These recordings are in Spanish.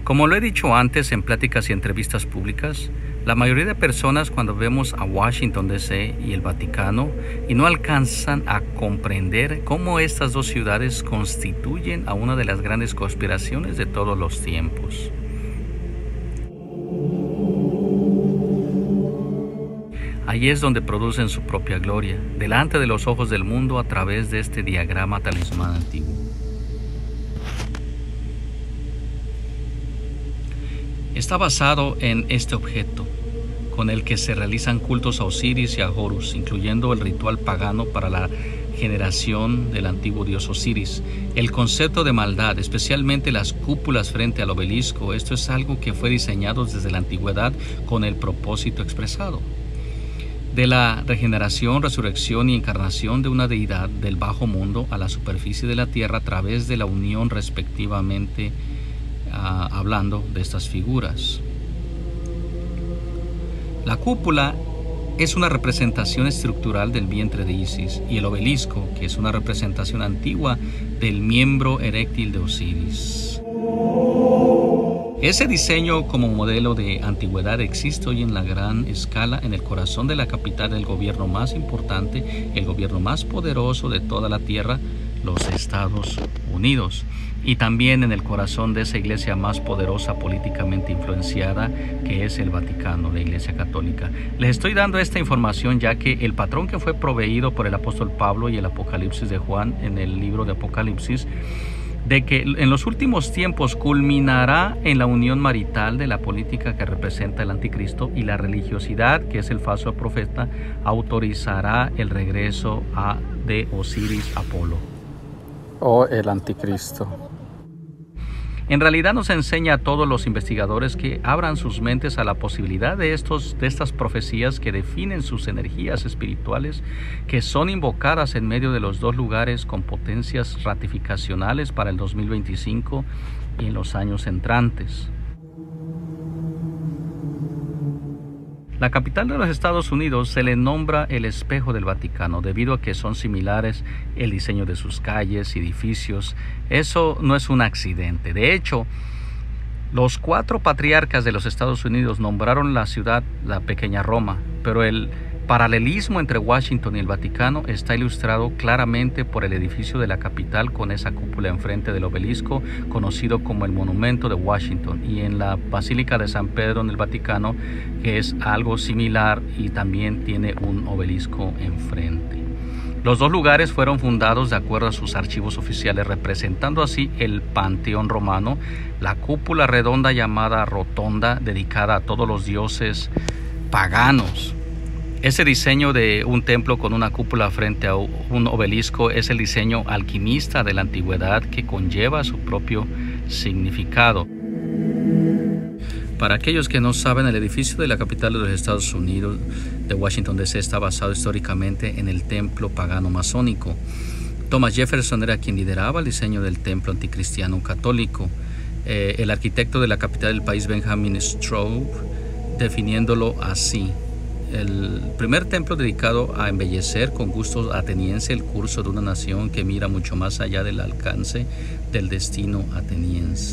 Como lo he dicho antes en pláticas y entrevistas públicas, la mayoría de personas cuando vemos a Washington DC y el Vaticano y no alcanzan a comprender cómo estas dos ciudades constituyen a una de las grandes conspiraciones de todos los tiempos. Allí es donde producen su propia gloria, delante de los ojos del mundo a través de este diagrama talismán antiguo. Está basado en este objeto, con el que se realizan cultos a Osiris y a Horus, incluyendo el ritual pagano para la generación del antiguo dios Osiris. El concepto de maldad, especialmente las cúpulas frente al obelisco, esto es algo que fue diseñado desde la antigüedad con el propósito expresado de la regeneración, resurrección y encarnación de una deidad del bajo mundo a la superficie de la tierra a través de la unión respectivamente hablando de estas figuras. La cúpula es una representación estructural del vientre de Isis y el obelisco, que es una representación antigua del miembro eréctil de Osiris. Ese diseño como modelo de antigüedad existe hoy en la gran escala en el corazón de la capital del gobierno más importante, el gobierno más poderoso de toda la tierra, los Estados Unidos, y también en el corazón de esa iglesia más poderosa políticamente influenciada, que es el Vaticano, la Iglesia Católica. Les estoy dando esta información ya que el patrón que fue proveído por el apóstol Pablo y el Apocalipsis de Juan en el libro de Apocalipsis, de que en los últimos tiempos culminará en la unión marital de la política que representa el anticristo y la religiosidad, que es el falso profeta, autorizará el regreso de Osiris Apolo. O el anticristo. En realidad nos enseña a todos los investigadores que abran sus mentes a la posibilidad de estas profecías que definen sus energías espirituales, que son invocadas en medio de los dos lugares con potencias ratificacionales para el 2025 y en los años entrantes. La capital de los Estados Unidos se le nombra el espejo del Vaticano debido a que son similares el diseño de sus calles y edificios. Eso no es un accidente. De hecho, los 4 patriarcas de los Estados Unidos nombraron la ciudad la Pequeña Roma, pero el paralelismo entre Washington y el Vaticano está ilustrado claramente por el edificio de la capital con esa cúpula enfrente del obelisco conocido como el Monumento de Washington, y en la Basílica de San Pedro en el Vaticano, que es algo similar y también tiene un obelisco enfrente. Los dos lugares fueron fundados de acuerdo a sus archivos oficiales, representando así el Panteón romano, la cúpula redonda llamada Rotonda, dedicada a todos los dioses paganos. Ese diseño de un templo con una cúpula frente a un obelisco es el diseño alquimista de la antigüedad que conlleva su propio significado. Para aquellos que no saben, el edificio de la capital de los Estados Unidos, de Washington DC, está basado históricamente en el templo pagano masónico. Thomas Jefferson era quien lideraba el diseño del templo anticristiano católico. El arquitecto de la capital del país, Benjamin Straub, definiéndolo así: el primer templo dedicado a embellecer con gusto ateniense el curso de una nación que mira mucho más allá del alcance del destino ateniense.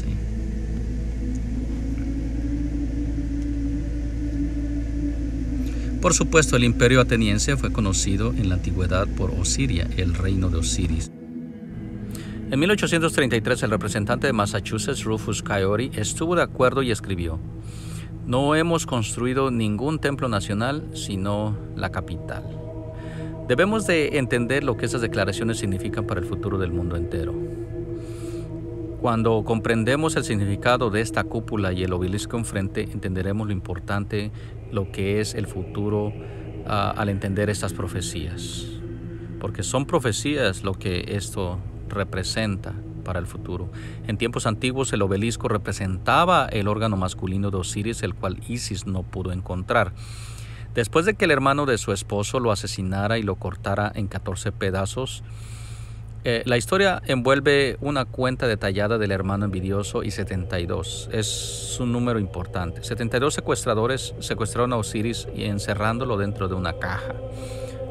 Por supuesto, el imperio ateniense fue conocido en la antigüedad por Osiria, el reino de Osiris. En 1833, el representante de Massachusetts, Rufus Coyote, estuvo de acuerdo y escribió: "No hemos construido ningún templo nacional, sino la capital". Debemos de entender lo que esas declaraciones significan para el futuro del mundo entero. Cuando comprendemos el significado de esta cúpula y el obelisco enfrente, entenderemos lo importante, lo que es el futuro al entender estas profecías. Porque son profecías lo que esto representa para el futuro. En tiempos antiguos el obelisco representaba el órgano masculino de Osiris, el cual Isis no pudo encontrar. Después de que el hermano de su esposo lo asesinara y lo cortara en 14 pedazos, la historia envuelve una cuenta detallada del hermano envidioso y 72. Es un número importante. 72 secuestradores secuestraron a Osiris y encerrándolo dentro de una caja.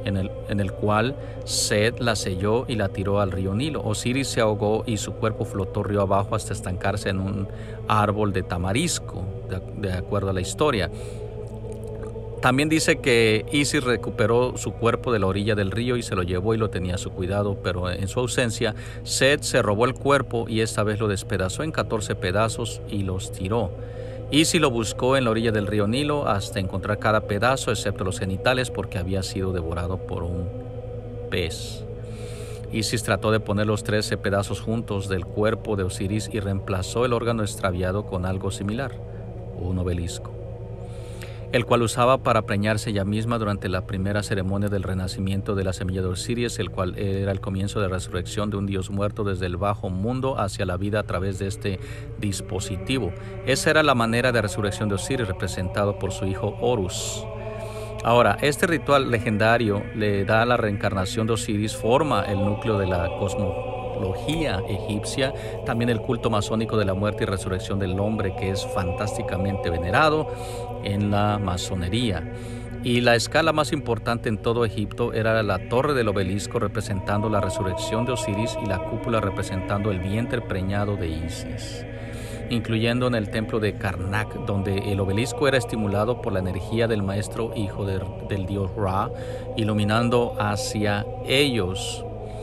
en el cual Set la selló y la tiró al río Nilo. Osiris se ahogó y su cuerpo flotó río abajo hasta estancarse en un árbol de tamarisco, de acuerdo a la historia. También dice que Isis recuperó su cuerpo de la orilla del río y se lo llevó y lo tenía a su cuidado, pero en su ausencia, Set se robó el cuerpo y esta vez lo despedazó en 14 pedazos y los tiró. Isis lo buscó en la orilla del río Nilo hasta encontrar cada pedazo, excepto los genitales, porque había sido devorado por un pez. Isis trató de poner los 13 pedazos juntos del cuerpo de Osiris y reemplazó el órgano extraviado con algo similar, un obelisco, el cual usaba para preñarse ella misma durante la primera ceremonia del renacimiento de la semilla de Osiris, el cual era el comienzo de la resurrección de un dios muerto desde el bajo mundo hacia la vida a través de este dispositivo. Esa era la manera de resurrección de Osiris, representado por su hijo Horus. Ahora, este ritual legendario le da a la reencarnación de Osiris forma el núcleo de la cosmología egipcia, también el culto masónico de la muerte y resurrección del hombre, que es fantásticamente venerado en la masonería. Y la escala más importante en todo Egipto era la torre del obelisco, representando la resurrección de Osiris, y la cúpula representando el vientre preñado de Isis, incluyendo en el templo de Karnak, donde el obelisco era estimulado por la energía del maestro hijo del dios Ra, iluminando hacia ellos.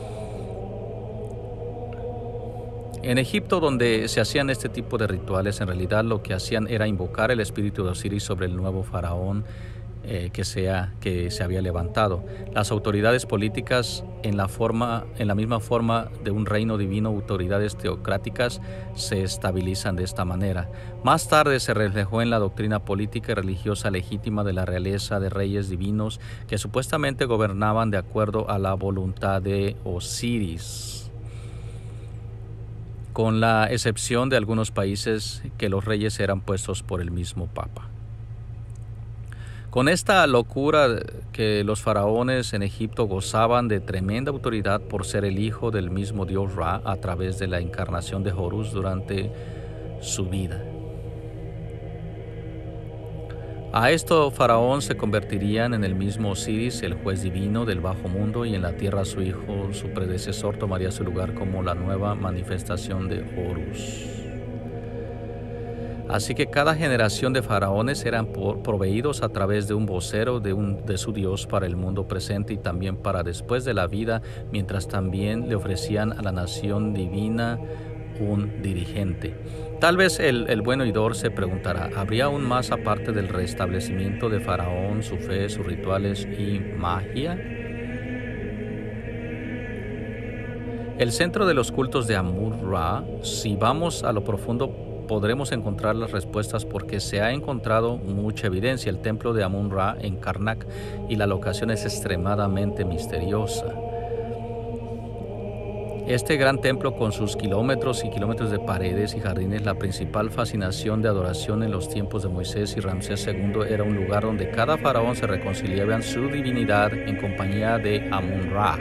En Egipto, donde se hacían este tipo de rituales, en realidad lo que hacían era invocar el espíritu de Osiris sobre el nuevo faraón que se había levantado. Las autoridades políticas, en la misma forma de un reino divino, autoridades teocráticas, se estabilizan de esta manera. Más tarde se reflejó en la doctrina política y religiosa legítima de la realeza de reyes divinos que supuestamente gobernaban de acuerdo a la voluntad de Osiris, con la excepción de algunos países que los reyes eran puestos por el mismo Papa. Con esta locura que los faraones en Egipto gozaban de tremenda autoridad por ser el hijo del mismo dios Ra a través de la encarnación de Horus durante su vida. A esto faraón se convertirían en el mismo Osiris, el juez divino del bajo mundo, y en la tierra su hijo, su predecesor, tomaría su lugar como la nueva manifestación de Horus. Así que cada generación de faraones eran proveídos a través de un vocero de su dios para el mundo presente y también para después de la vida, mientras también le ofrecían a la nación divina un dirigente. Tal vez el buen oidor se preguntará, ¿habría aún más aparte del restablecimiento de Faraón, su fe, sus rituales y magia? El centro de los cultos de Amon-Ra, si vamos a lo profundo, podremos encontrar las respuestas porque se ha encontrado mucha evidencia. El templo de Amon-Ra en Karnak, y la locación es extremadamente misteriosa. Este gran templo, con sus kilómetros y kilómetros de paredes y jardines, la principal fascinación de adoración en los tiempos de Moisés y Ramsés II, era un lugar donde cada faraón se reconciliaba en su divinidad en compañía de Amon-Ra.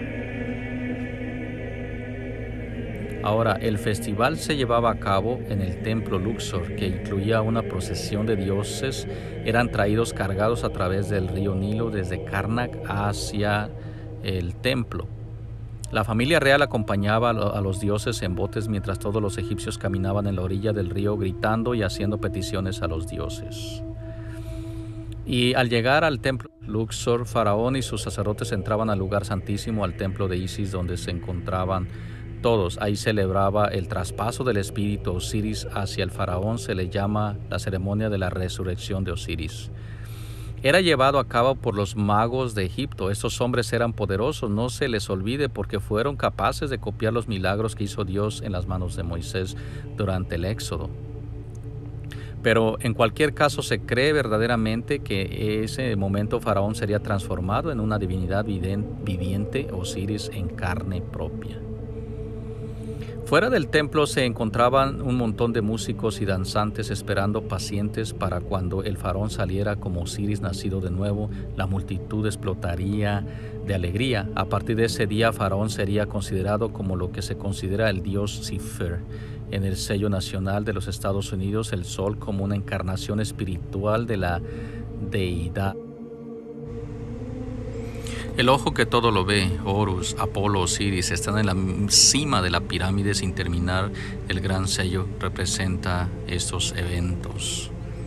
Ahora, el festival se llevaba a cabo en el templo Luxor, que incluía una procesión de dioses. Eran traídos cargados a través del río Nilo desde Karnak hacia el templo. La familia real acompañaba a los dioses en botes mientras todos los egipcios caminaban en la orilla del río gritando y haciendo peticiones a los dioses. Y al llegar al templo Luxor, Faraón y sus sacerdotes entraban al lugar santísimo, al templo de Isis, donde se encontraban todos. Ahí celebraba el traspaso del espíritu Osiris hacia el faraón. Se le llama la ceremonia de la resurrección de Osiris. Era llevado a cabo por los magos de Egipto. Estos hombres eran poderosos, no se les olvide, porque fueron capaces de copiar los milagros que hizo Dios en las manos de Moisés durante el Éxodo. Pero en cualquier caso se cree verdaderamente que ese momento Faraón sería transformado en una divinidad viviente, Osiris en carne propia. Fuera del templo se encontraban un montón de músicos y danzantes esperando pacientes para cuando el faraón saliera como Osiris nacido de nuevo. La multitud explotaría de alegría. A partir de ese día, Faraón sería considerado como lo que se considera el dios Cifer en el sello nacional de los Estados Unidos, el sol como una encarnación espiritual de la deidad. El ojo que todo lo ve, Horus, Apolo, Osiris, están en la cima de la pirámide sin terminar. El gran sello representa estos eventos.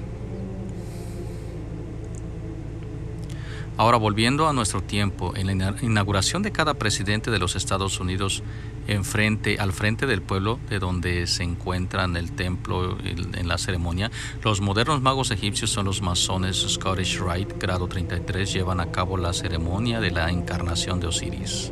Ahora, volviendo a nuestro tiempo, en la inauguración de cada presidente de los Estados Unidos, al frente del pueblo de donde se encuentra en el templo en la ceremonia, los modernos magos egipcios son los masones Scottish Rite, grado 33, llevan a cabo la ceremonia de la encarnación de Osiris.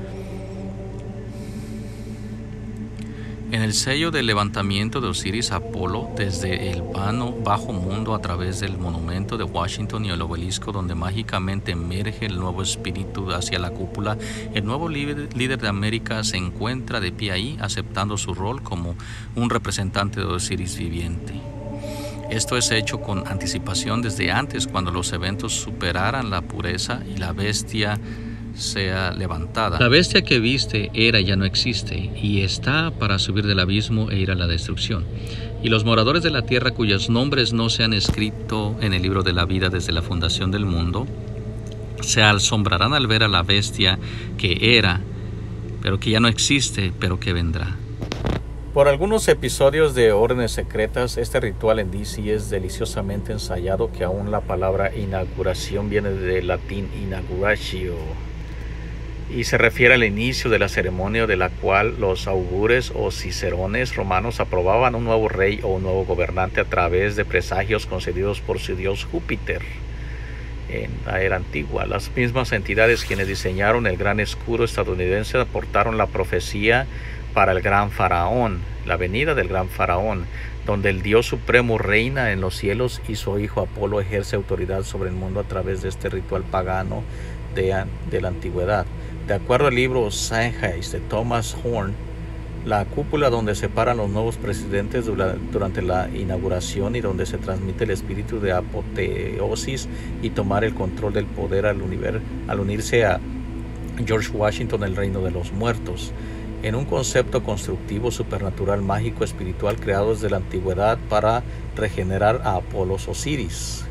En el sello del levantamiento de Osiris, Apolo, desde el bajo mundo a través del monumento de Washington y el obelisco donde mágicamente emerge el nuevo espíritu hacia la cúpula, el nuevo líder de América se encuentra de pie ahí, aceptando su rol como un representante de Osiris viviente. Esto es hecho con anticipación desde antes, cuando los eventos superaran la pureza y la bestia sea levantada. La bestia que viste era y ya no existe, y está para subir del abismo e ir a la destrucción. Y los moradores de la tierra cuyos nombres no se han escrito en el libro de la vida desde la fundación del mundo, se asombrarán al ver a la bestia que era, pero que ya no existe, pero que vendrá. Por algunos episodios de Órdenes Secretas, este ritual en DC es deliciosamente ensayado, que aún la palabra inauguración viene del latín inauguratio, y se refiere al inicio de la ceremonia de la cual los augures o cicerones romanos aprobaban un nuevo rey o un nuevo gobernante a través de presagios concedidos por su dios Júpiter. En la era antigua, las mismas entidades quienes diseñaron el gran escudo estadounidense aportaron la profecía para el gran faraón, la venida del gran faraón, donde el Dios supremo reina en los cielos y su hijo Apolo ejerce autoridad sobre el mundo a través de este ritual pagano de la antigüedad. De acuerdo al libro Zeitgeist de Thomas Horn, la cúpula donde se paran los nuevos presidentes durante la inauguración y donde se transmite el espíritu de apoteosis y tomar el control del poder al unirse a George Washington, el reino de los muertos, en un concepto constructivo, supernatural, mágico, espiritual, creado desde la antigüedad para regenerar a Apolos Osiris.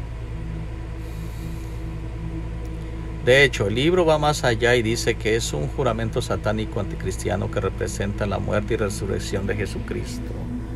De hecho, el libro va más allá y dice que es un juramento satánico anticristiano que representa la muerte y resurrección de Jesucristo.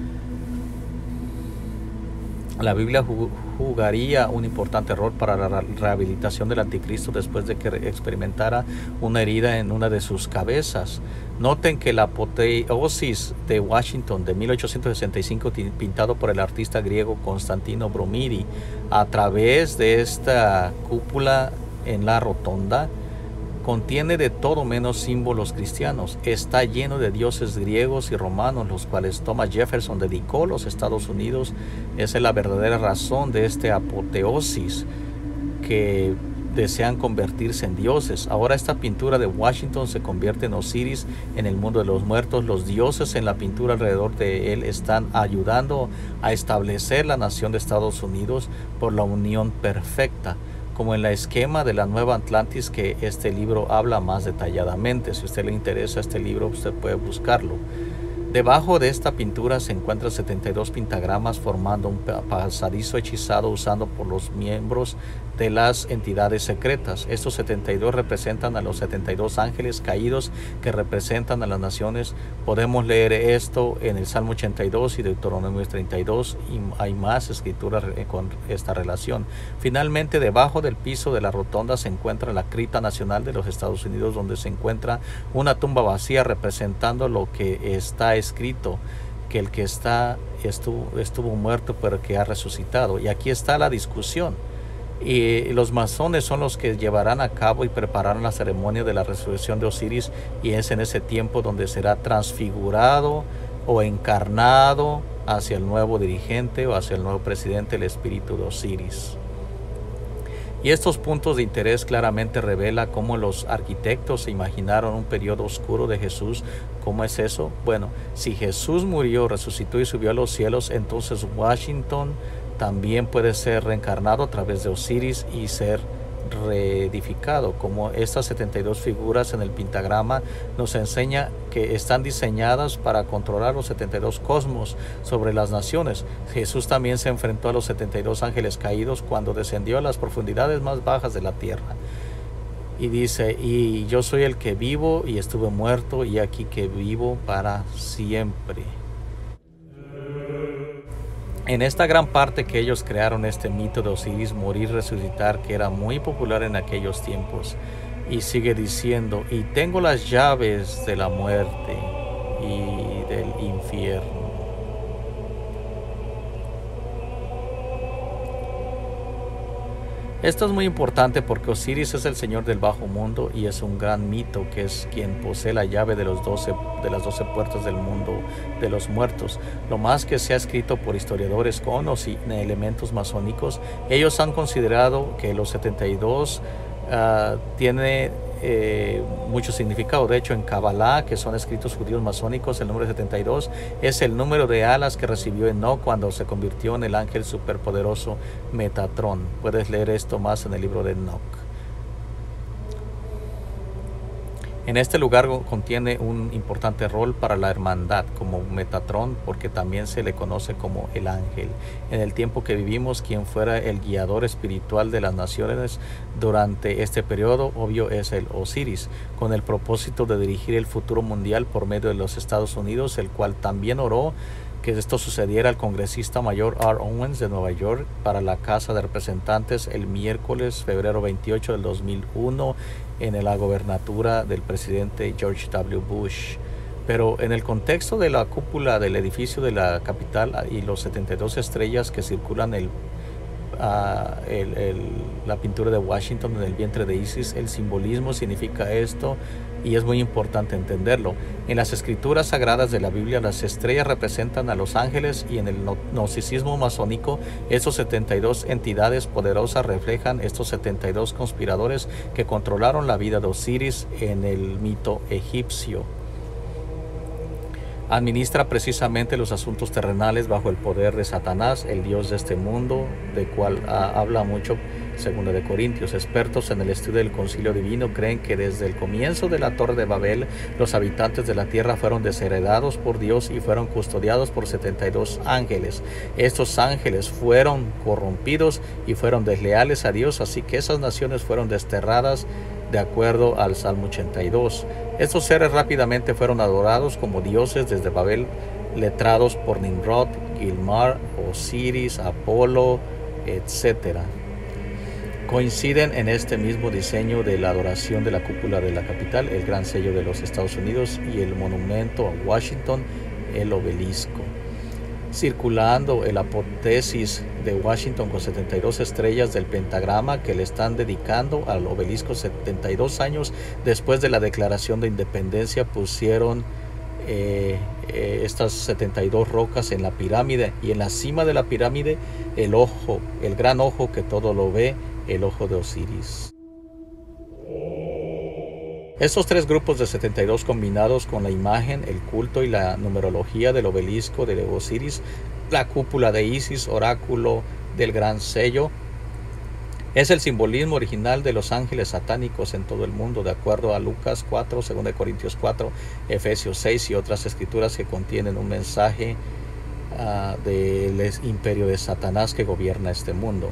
La Biblia jugaría un importante rol para la rehabilitación del anticristo después de que experimentara una herida en una de sus cabezas. Noten que la apoteosis de Washington de 1865, pintado por el artista griego Constantino Bromiri, a través de esta cúpula en la rotonda, contiene de todo menos símbolos cristianos. Está lleno de dioses griegos y romanos, los cuales Thomas Jefferson dedicó a los Estados Unidos. Esa es la verdadera razón de este apoteosis, que desean convertirse en dioses. Ahora esta pintura de Washington se convierte en Osiris en el mundo de los muertos. Los dioses en la pintura alrededor de él están ayudando a establecer la nación de Estados Unidos por la unión perfecta, como en el esquema de la Nueva Atlantis, que este libro habla más detalladamente. Si a usted le interesa este libro, usted puede buscarlo. Debajo de esta pintura se encuentran 72 pentagramas formando un pasadizo hechizado usado por los miembros de las entidades secretas. Estos 72 representan a los 72 ángeles caídos que representan a las naciones. Podemos leer esto en el Salmo 82 y Deuteronomio 32, y hay más escrituras con esta relación. Finalmente, debajo del piso de la rotonda se encuentra la cripta nacional de los Estados Unidos, donde se encuentra una tumba vacía representando lo que está escrito, que el que estuvo muerto pero que ha resucitado. Y aquí está la discusión. Y los masones son los que llevarán a cabo y prepararán la ceremonia de la resurrección de Osiris, y es en ese tiempo donde será transfigurado o encarnado hacia el nuevo dirigente o hacia el nuevo presidente el espíritu de Osiris. Y estos puntos de interés claramente revela cómo los arquitectos se imaginaron un periodo oscuro de Jesús. ¿Cómo es eso? Bueno, si Jesús murió, resucitó y subió a los cielos, entonces Washington también puede ser reencarnado a través de Osiris y ser reedificado. Como estas 72 figuras en el pentagrama nos enseña que están diseñadas para controlar los 72 cosmos sobre las naciones. Jesús también se enfrentó a los 72 ángeles caídos cuando descendió a las profundidades más bajas de la tierra. Y dice, y yo soy el que vivo y estuve muerto y aquí que vivo para siempre. En esta gran parte que ellos crearon este mito de Osiris morir, resucitar, que era muy popular en aquellos tiempos. Y sigue diciendo, y tengo las llaves de la muerte y del infierno. Esto es muy importante porque Osiris es el señor del bajo mundo y es un gran mito que es quien posee la llave de las 12 puertas del mundo de los muertos. Lo más que se ha escrito por historiadores con elementos masónicos, ellos han considerado que los 72 tiene mucho significado. De hecho, en Kabbalah, que son escritos judíos masónicos, el número 72 es el número de alas que recibió Enoch cuando se convirtió en el ángel superpoderoso Metatron. Puedes leer esto más en el libro de Enoch. En este lugar contiene un importante rol para la hermandad como Metatron, porque también se le conoce como el ángel. En el tiempo que vivimos, quien fuera el guiador espiritual de las naciones durante este periodo, obvio, es el Osiris, con el propósito de dirigir el futuro mundial por medio de los Estados Unidos, el cual también oró que esto sucediera al congresista mayor R. Owens de Nueva York para la Casa de Representantes el miércoles, febrero 28 del 2001, en la gobernatura del presidente George W. Bush. Pero en el contexto de la cúpula del edificio de la capital y los 72 estrellas que circulan la pintura de Washington en el vientre de Isis, el simbolismo significa esto y es muy importante entenderlo. En las escrituras sagradas de la Biblia, las estrellas representan a los ángeles y en el gnosticismo masónico, estos 72 entidades poderosas reflejan estos 72 conspiradores que controlaron la vida de Osiris en el mito egipcio. Administra precisamente los asuntos terrenales bajo el poder de Satanás, el dios de este mundo, de cual habla mucho 2 de Corintios. Expertos en el estudio del concilio divino creen que desde el comienzo de la Torre de Babel, los habitantes de la tierra fueron desheredados por Dios y fueron custodiados por 72 ángeles. Estos ángeles fueron corrompidos y fueron desleales a Dios, así que esas naciones fueron desterradas de acuerdo al Salmo 82. Estos seres rápidamente fueron adorados como dioses desde Babel, letrados por Nimrod, Gilmar, Osiris, Apolo, etc. Coinciden en este mismo diseño de la adoración de la cúpula de la capital, el gran sello de los Estados Unidos y el monumento a Washington, el obelisco. Circulando el apoteosis de Washington con 72 estrellas del pentagrama que le están dedicando al obelisco 72 años después de la declaración de independencia, pusieron estas 72 rocas en la pirámide y en la cima de la pirámide el ojo, el gran ojo que todo lo ve, el ojo de Osiris. Estos tres grupos de 72 combinados con la imagen, el culto y la numerología del obelisco de Osiris, la cúpula de Isis, oráculo del gran sello, es el simbolismo original de los ángeles satánicos en todo el mundo, de acuerdo a Lucas 4, 2 Corintios 4, Efesios 6 y otras escrituras que contienen un mensaje del imperio de Satanás que gobierna este mundo.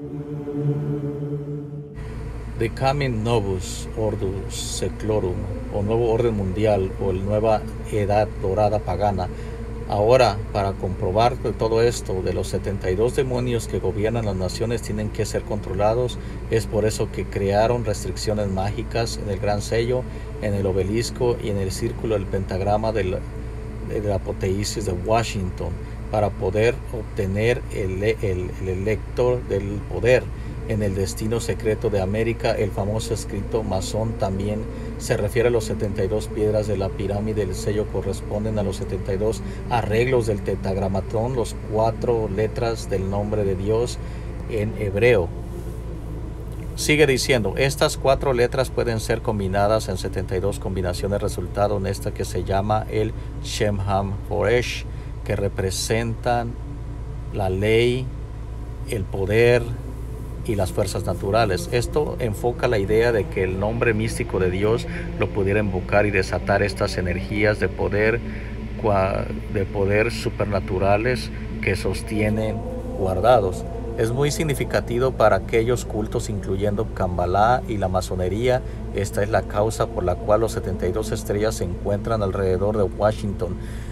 Decamen Novus Ordus Seclorum, o Nuevo Orden Mundial, o el Nueva Edad Dorada Pagana. Ahora, para comprobar todo esto de los 72 demonios que gobiernan las naciones tienen que ser controlados, es por eso que crearon restricciones mágicas en el gran sello, en el obelisco y en el círculo del pentagrama de la apoteosis de Washington, para poder obtener el elector del poder en el destino secreto de América. El famoso escrito masón también se refiere a los 72 piedras de la pirámide. El sello corresponden a los 72 arreglos del tetragramatón, los 4 letras del nombre de Dios en hebreo. Sigue diciendo, estas 4 letras pueden ser combinadas en 72 combinaciones, resultado en esta que se llama el Shem HaMephoresh, que representan la ley, el poder y las fuerzas naturales. Esto enfoca la idea de que el nombre místico de Dios lo pudiera invocar y desatar estas energías de poder supernaturales que sostienen guardados. Es muy significativo para aquellos cultos, incluyendo Kambalá y la masonería. Esta es la causa por la cual los 72 estrellas se encuentran alrededor de Washington.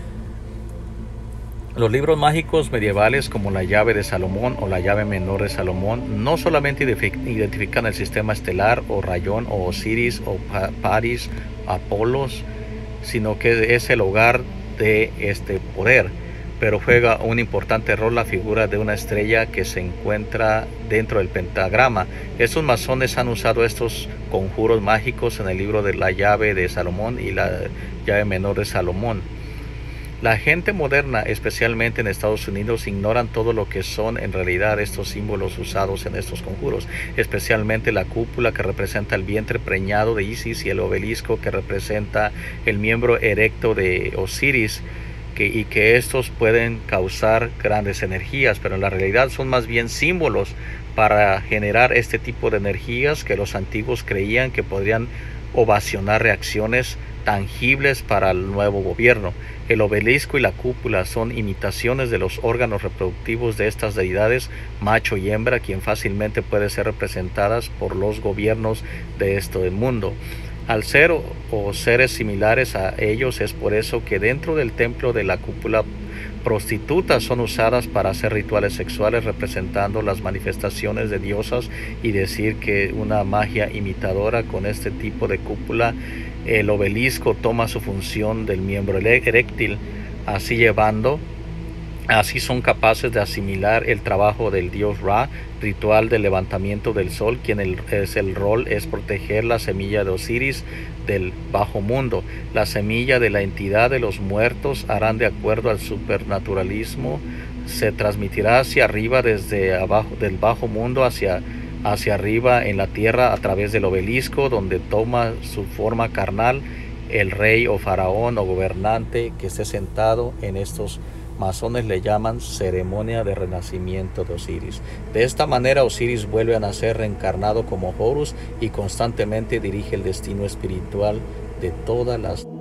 Los libros mágicos medievales como la llave de Salomón o la llave menor de Salomón no solamente identifican el sistema estelar o Rayón o Osiris o Paris, Apolos, sino que es el hogar de este poder, pero juega un importante rol la figura de una estrella que se encuentra dentro del pentagrama. Estos masones han usado estos conjuros mágicos en el libro de la llave de Salomón y la llave menor de Salomón. La gente moderna, especialmente en Estados Unidos, ignoran todo lo que son en realidad estos símbolos usados en estos conjuros, especialmente la cúpula que representa el vientre preñado de Isis y el obelisco que representa el miembro erecto de Osiris, y que estos pueden causar grandes energías, pero en la realidad son más bien símbolos para generar este tipo de energías que los antiguos creían que podrían ovacionar reacciones tangibles para el nuevo gobierno. El obelisco y la cúpula son imitaciones de los órganos reproductivos de estas deidades, macho y hembra, quien fácilmente puede ser representadas por los gobiernos de este mundo. Al ser o seres similares a ellos, es por eso que dentro del templo de la cúpula prostitutas son usadas para hacer rituales sexuales representando las manifestaciones de diosas, y decir que una magia imitadora con este tipo de cúpula. El obelisco toma su función del miembro eréctil, así son capaces de asimilar el trabajo del dios Ra, ritual del levantamiento del sol, quien el rol es proteger la semilla de Osiris del bajo mundo. La semilla de la entidad de los muertos harán, de acuerdo al supernaturalismo, se transmitirá hacia arriba desde abajo del bajo mundo hacia arriba en la tierra a través del obelisco, donde toma su forma carnal el rey o faraón o gobernante que esté sentado. En estos masones le llaman ceremonia de renacimiento de Osiris. De esta manera Osiris vuelve a nacer reencarnado como Horus y constantemente dirige el destino espiritual de todas las